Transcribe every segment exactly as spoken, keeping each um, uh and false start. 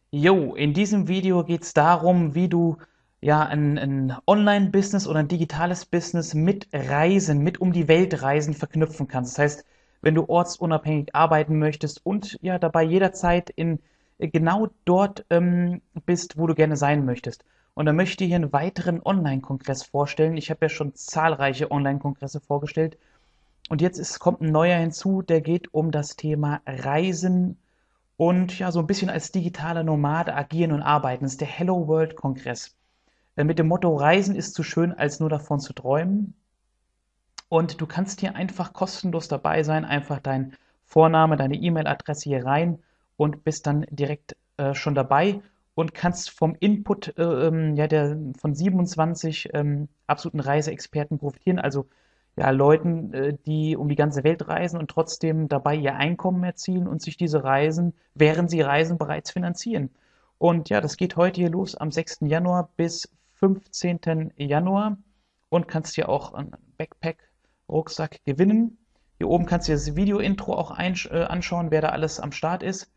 Jo, in diesem Video geht es darum, wie du ja ein, ein Online-Business oder ein digitales Business mit Reisen, mit um die Welt Reisen verknüpfen kannst. Das heißt, wenn du ortsunabhängig arbeiten möchtest und ja dabei jederzeit in äh, genau dort ähm, bist, wo du gerne sein möchtest. Und dann möchte ich dir hier einen weiteren Online-Kongress vorstellen. Ich habe ja schon zahlreiche Online-Kongresse vorgestellt. Und jetzt ist, kommt ein neuer hinzu, der geht um das Thema Reisen und ja, so ein bisschen als digitaler Nomade agieren und arbeiten. Das ist der Hello World Kongress. Äh, Mit dem Motto Reisen ist zu schön, als nur davon zu träumen. Und du kannst hier einfach kostenlos dabei sein, einfach dein Vorname, deine E-Mail-Adresse hier rein und bist dann direkt äh, schon dabei und kannst vom Input äh, ähm, ja, der, von siebenundzwanzig ähm, absoluten Reiseexperten profitieren. Also ja, Leuten, äh, die um die ganze Welt reisen und trotzdem dabei ihr Einkommen erzielen und sich diese Reisen, während sie reisen, bereits finanzieren. Und ja, das geht heute hier los am sechsten Januar bis fünfzehnten Januar und kannst dir auch ein Backpack-Rucksack gewinnen. Hier oben kannst du dir das Video-Intro auch äh, anschauen, wer da alles am Start ist.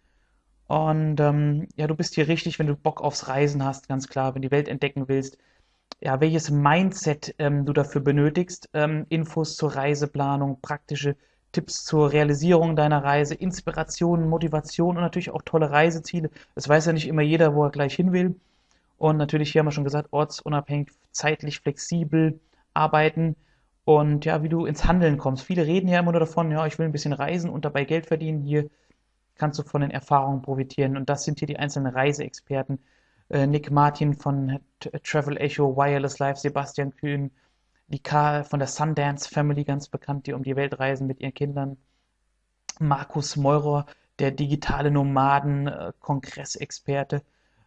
Und ähm, ja, du bist hier richtig, wenn du Bock aufs Reisen hast, ganz klar, wenn du die Welt entdecken willst. Ja, welches Mindset ähm, du dafür benötigst, ähm, Infos zur Reiseplanung, praktische Tipps zur Realisierung deiner Reise, Inspiration, Motivation und natürlich auch tolle Reiseziele. Das weiß ja nicht immer jeder, wo er gleich hin will. Und natürlich, hier haben wir schon gesagt, ortsunabhängig, zeitlich flexibel arbeiten und ja, wie du ins Handeln kommst. Viele reden ja immer nur davon, ja, ich will ein bisschen reisen und dabei Geld verdienen. Hier kannst du von den Erfahrungen profitieren. Und das sind hier die einzelnen Reiseexperten. Äh, Nick Martin von Travel Echo, Wireless Life, Sebastian Kühn, die Karl von der Sundance Family, ganz bekannt, die um die Welt reisen mit ihren Kindern. Markus Meurer, der digitale Nomaden-Kongressexperte.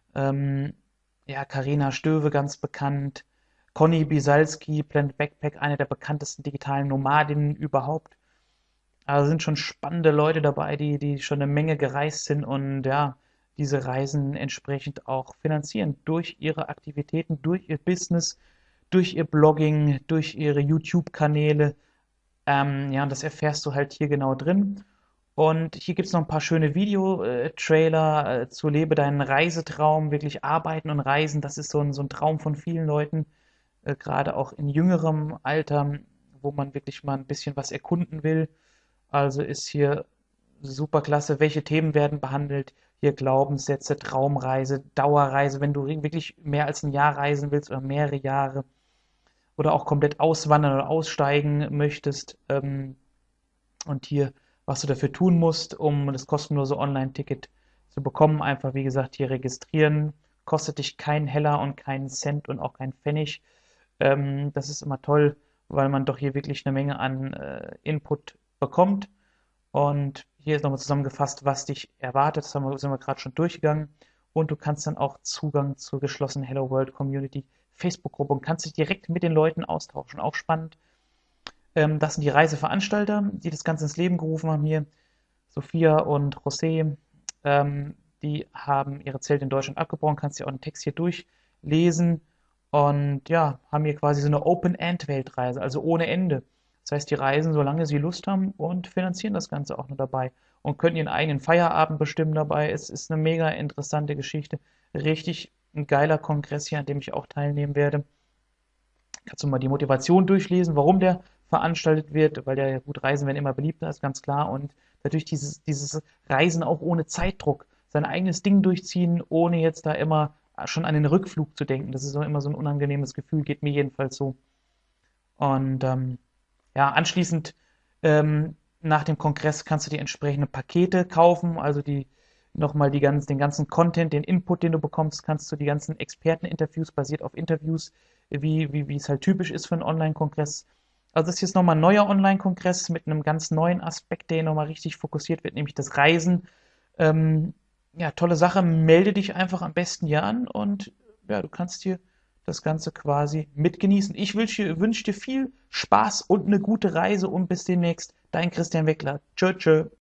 Ähm, ja, Carina Stöwe, ganz bekannt. Conny Bisalski, Planet Backpack, eine der bekanntesten digitalen Nomadinnen überhaupt. Also sind schon spannende Leute dabei, die, die schon eine Menge gereist sind und ja, diese Reisen entsprechend auch finanzieren durch ihre Aktivitäten, durch ihr Business, durch ihr Blogging, durch ihre YouTube-Kanäle. Ähm, ja, und das erfährst du halt hier genau drin. Und hier gibt es noch ein paar schöne Video-Trailer äh, zu Lebe deinen Reisetraum, wirklich arbeiten und reisen. Das ist so ein, so ein Traum von vielen Leuten, äh, gerade auch in jüngerem Alter, wo man wirklich mal ein bisschen was erkunden will. Also ist hier super klasse. Welche Themen werden behandelt? Hier Glaubenssätze, Traumreise, Dauerreise, wenn du wirklich mehr als ein Jahr reisen willst oder mehrere Jahre oder auch komplett auswandern oder aussteigen möchtest. Ähm, und hier, was du dafür tun musst, um das kostenlose Online-Ticket zu bekommen. Einfach, wie gesagt, hier registrieren. Kostet dich keinen Heller und keinen Cent und auch keinen Pfennig. Ähm, das ist immer toll, weil man doch hier wirklich eine Menge an äh, Input bekommt. Und hier ist nochmal zusammengefasst, was dich erwartet. Das haben wir, sind wir gerade schon durchgegangen. Und du kannst dann auch Zugang zur geschlossenen Hello World Community Facebook-Gruppe und kannst dich direkt mit den Leuten austauschen. Auch spannend. Ähm, das sind die Reiseveranstalter, die das Ganze ins Leben gerufen haben hier. Sophia und José, ähm, die haben ihre Zelte in Deutschland abgebrochen. Kannst dir auch einen Text hier durchlesen. Und ja, haben hier quasi so eine Open-End-Weltreise, also ohne Ende. Das heißt, die reisen, solange sie Lust haben und finanzieren das Ganze auch nur dabei und können ihren eigenen Feierabend bestimmen dabei. Es ist eine mega interessante Geschichte. Richtig ein geiler Kongress hier, an dem ich auch teilnehmen werde. Kannst du mal die Motivation durchlesen, warum der veranstaltet wird, weil ja gut, Reisen werden immer beliebter, ist ganz klar. Und natürlich dieses, dieses Reisen auch ohne Zeitdruck, sein eigenes Ding durchziehen, ohne jetzt da immer schon an den Rückflug zu denken. Das ist auch immer so ein unangenehmes Gefühl, geht mir jedenfalls so. Und ähm, ja, anschließend ähm, nach dem Kongress kannst du die entsprechenden Pakete kaufen, also die nochmal die ganz, den ganzen Content, den Input, den du bekommst, kannst du die ganzen Experteninterviews basiert auf Interviews, wie, wie, wie es halt typisch ist für einen Online-Kongress. Also das ist jetzt nochmal ein neuer Online-Kongress mit einem ganz neuen Aspekt, der nochmal richtig fokussiert wird, nämlich das Reisen. Ähm, ja, tolle Sache. Melde dich einfach am besten hier an und ja, du kannst hier das Ganze quasi mitgenießen. Ich wünsche wünsch dir viel Spaß und eine gute Reise und bis demnächst. Dein Christian Weckler. Tschö, tschö.